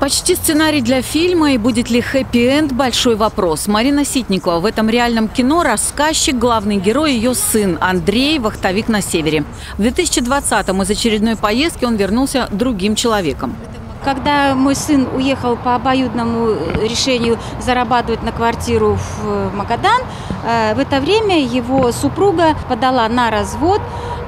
Почти сценарий для фильма, и будет ли хэппи-энд – большой вопрос. Марина Ситникова в этом реальном кино – рассказчик, главный герой – ее сын Андрей, вахтовик на севере. В 2020-м из очередной поездки он вернулся другим человеком. Когда мой сын уехал по обоюдному решению зарабатывать на квартиру в Магадан, в это время его супруга подала на развод,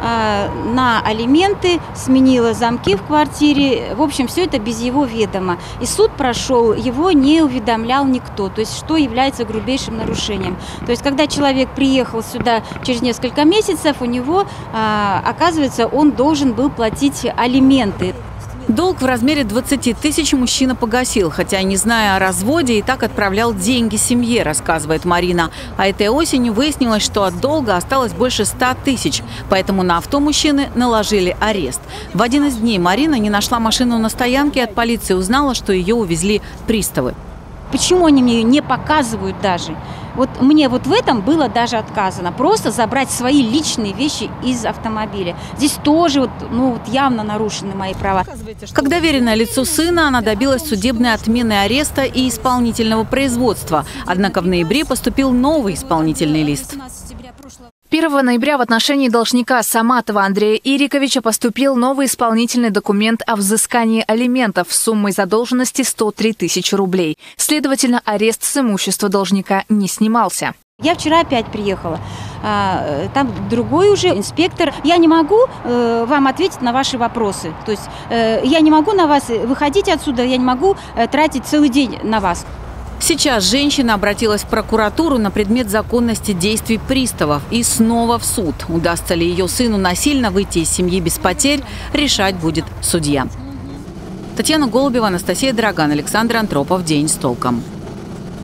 на алименты, сменила замки в квартире. В общем, все это без его ведома. И суд прошел, его не уведомлял никто, то есть что является грубейшим нарушением. То есть когда человек приехал сюда через несколько месяцев, у него, оказывается, он должен был платить алименты. Долг в размере 20 тысяч мужчина погасил, хотя, не зная о разводе, и так отправлял деньги семье, рассказывает Марина. А этой осенью выяснилось, что от долга осталось больше 100 тысяч, поэтому на авто мужчины наложили арест. В один из дней Марина не нашла машину на стоянке и от полиции узнала, что ее увезли приставы. Почему они мне ее не показывают даже? Вот мне вот в этом было даже отказано. Просто забрать свои личные вещи из автомобиля. Здесь тоже явно нарушены мои права. Как доверенное лицо сына, она добилась судебной отмены ареста и исполнительного производства. Однако в ноябре поступил новый исполнительный лист. 1 ноября в отношении должника Саматова Андрея Ириковича поступил новый исполнительный документ о взыскании алиментов с суммой задолженности 103 тысячи рублей. Следовательно, арест с имущества должника не снимался. Я вчера опять приехала. Там другой уже инспектор. Я не могу вам ответить на ваши вопросы. То есть я не могу на вас выходить отсюда, я не могу тратить целый день на вас. Сейчас женщина обратилась в прокуратуру на предмет законности действий приставов и снова в суд. Удастся ли ее сыну насильно выйти из семьи без потерь, решать будет судья. Татьяна Голубева, Анастасия Драган, Александр Антропов. День с толком.